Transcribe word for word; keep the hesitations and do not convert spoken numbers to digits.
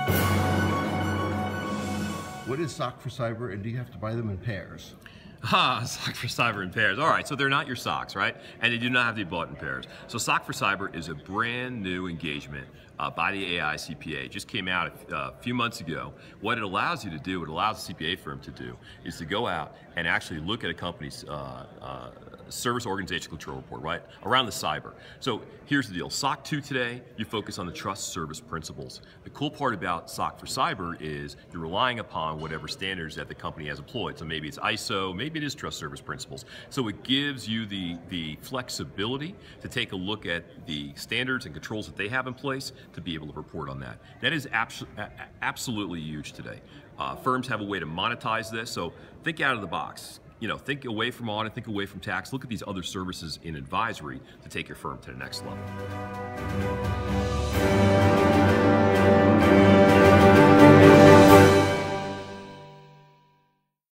What is S O C for Cyber, and do you have to buy them in pairs? Ah, S O C for Cyber in pairs. All right, so they're not your socks, right? And they do not have to be bought in pairs. So S O C for Cyber is a brand new engagement uh, by the A I C P A. It just came out a uh, few months ago. What it allows you to do, what it allows a C P A firm to do, is to go out and actually look at a company's uh, uh, service organization control report, right, around the cyber. So here's the deal. S O C two today, you focus on the trust service principles. The cool part about S O C for Cyber is you're relying upon whatever standards that the company has employed. So maybe it's I S O, maybe it is trust service principles. So it gives you the, the flexibility to take a look at the standards and controls that they have in place to be able to report on that. That is abso absolutely huge today. Uh, firms have a way to monetize this, so think out of the box. You know, think away from audit, think away from tax, look at these other services in advisory to take your firm to the next level.